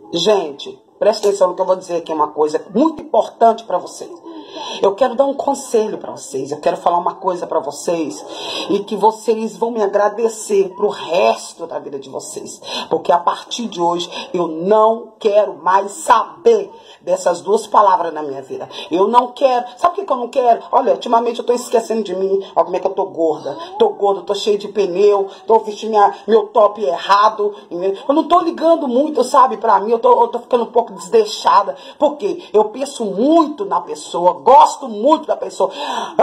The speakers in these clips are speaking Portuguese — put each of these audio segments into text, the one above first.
Gente, presta atenção no que eu vou dizer aqui, é uma coisa muito importante para vocês. Eu quero dar um conselho para vocês, eu quero falar uma coisa para vocês e que vocês vão me agradecer pro resto da vida de vocês. Porque a partir de hoje eu não quero mais saber dessas duas palavras na minha vida. Eu não quero, sabe o que eu não quero? Olha, ultimamente eu tô esquecendo de mim, olha como é que eu tô gorda, tô cheio de pneu, tô vestindo meu top errado, entendeu? Eu não tô ligando muito, sabe, pra mim, eu tô ficando um pouco desleixada, porque eu penso muito na pessoa, gosto muito da pessoa,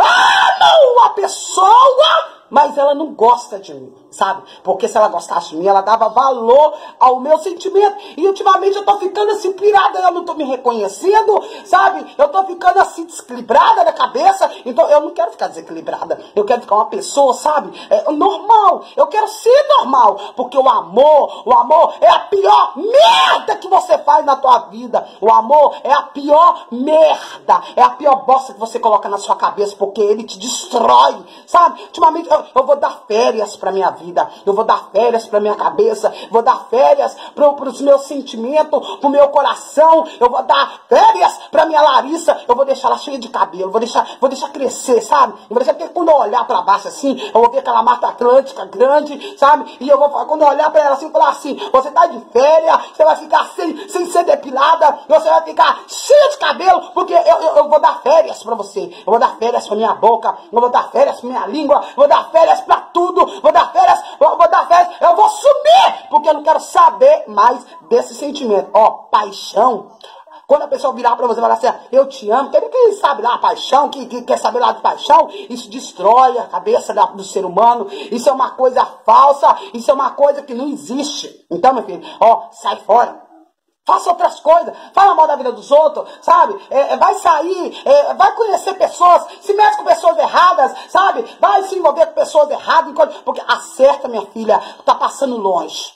amo a pessoa, mas ela não gosta de mim, sabe? Porque se ela gostasse de mim, ela dava valor ao meu sentimento. E ultimamente eu tô ficando assim pirada, eu não tô me reconhecendo, sabe? Eu tô ficando assim desequilibrada da cabeça. Então eu não quero ficar desequilibrada. Eu quero ficar uma pessoa, sabe? Normal. Eu quero ser normal. Porque o amor é a pior merda que você faz na tua vida. O amor é a pior merda. É a pior bosta que você coloca na sua cabeça, porque ele te destrói, sabe? Ultimamente eu vou dar férias pra minha vida, eu vou dar férias pra minha cabeça, vou dar férias pros meus sentimentos, pro meu coração, eu vou dar férias pra minha Larissa, eu vou deixar ela cheia de cabelo, vou deixar crescer, sabe? Eu vou deixar que quando eu olhar pra baixo assim, eu vou ver aquela Mata Atlântica grande, sabe? E eu vou, quando eu olhar pra ela assim, falar assim, você tá de férias, você vai ficar sem ser depilada, você vai ficar cheia de cabelo, porque eu vou dar férias pra você, eu vou dar férias pra minha boca, eu vou dar férias pra minha língua, eu vou dar férias pra tudo, vou dar férias, eu vou sumir, porque eu não quero saber mais desse sentimento. Ó, paixão, quando a pessoa virar pra você e falar assim, eu te amo, quem sabe lá, paixão, que quer saber lá de paixão, isso destrói a cabeça do ser humano, isso é uma coisa falsa, isso é uma coisa que não existe. Então, meu filho, ó, sai fora. Faça outras coisas, fala mal da vida dos outros, sabe? Vai sair, vai conhecer pessoas, se mete com pessoas erradas, sabe? Vai se envolver com pessoas erradas, porque acerta, minha filha, tá passando longe.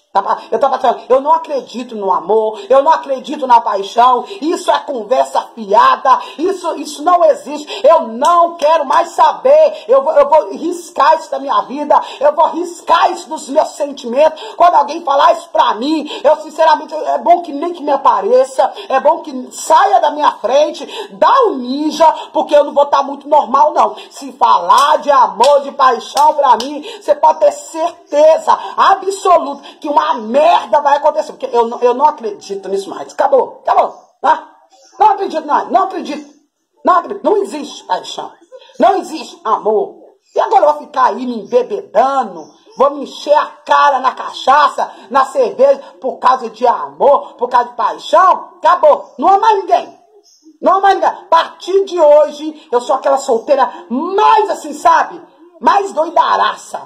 Eu não acredito no amor, eu não acredito na paixão, isso é conversa fiada, isso não existe, eu não quero mais saber, eu vou riscar isso da minha vida, eu vou riscar isso dos meus sentimentos. Quando alguém falar isso pra mim, eu sinceramente, é bom que nem que me apareça, é bom que saia da minha frente, dá um ninja, porque eu não vou estar muito normal não. Se falar de amor, de paixão pra mim, você pode ter certeza absoluta que uma merda vai acontecer, porque eu não acredito nisso mais. Acabou. Né? Não acredito mais, não acredito. Não existe paixão, não existe amor. E agora eu vou ficar aí me embebedando, vou me encher a cara na cachaça, na cerveja, por causa de amor, por causa de paixão? Acabou, não há mais ninguém. Não há mais ninguém. A partir de hoje, eu sou aquela solteira mais assim, sabe? Mais doidaraça,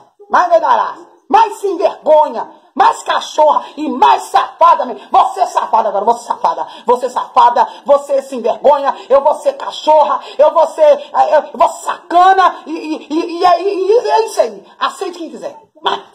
mais sem vergonha, mais cachorra e mais safada mesmo. Você é safada agora, você safada, você sem vergonha, eu vou ser cachorra, eu vou ser sacana, e é isso aí. Aceite quem quiser. Mas